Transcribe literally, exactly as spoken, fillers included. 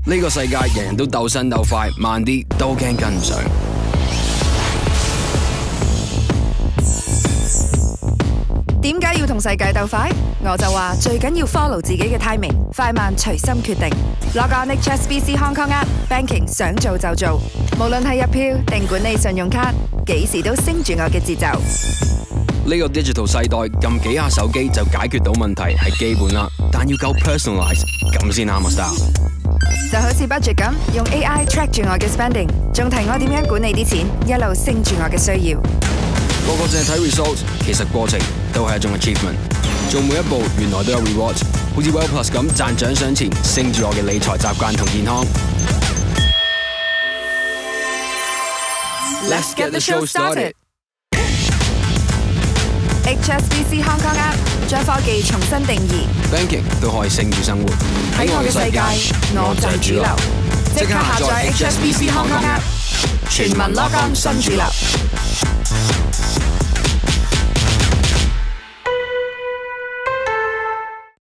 呢個世界人人都鬥新鬥快，慢啲都驚跟唔上。 點解要同世界鬥快？我就話最緊要 follow 自己嘅 timing， 快慢隨心決定。Log on H S B C Hong Kong App，Banking 想做就做，無論係入票定管理信用卡，幾時都升住我嘅節奏。 呢個 digital 世代撳幾下手機就解決到問題係基本啦，但要夠 personalize 咁先啱我 style。 就好似 budget 咁，用 A I track 住我嘅 spending， 仲提我點樣管理啲錢，一路升住我嘅需要。 個個淨係睇 results， 其實過程都係一種 achievement。做每一步原來都有 reward， 好似 Well Plus 咁賺獎賞錢，升住我嘅理財習慣同健康。Let's get the show started。 H S B C Hong Kong App 將科技重新定義 ，Banking 都可以升住生活。 喺我嘅世界，我就係主流。即刻下載 H S B C Hong Kong App， 全民 log on 新主流。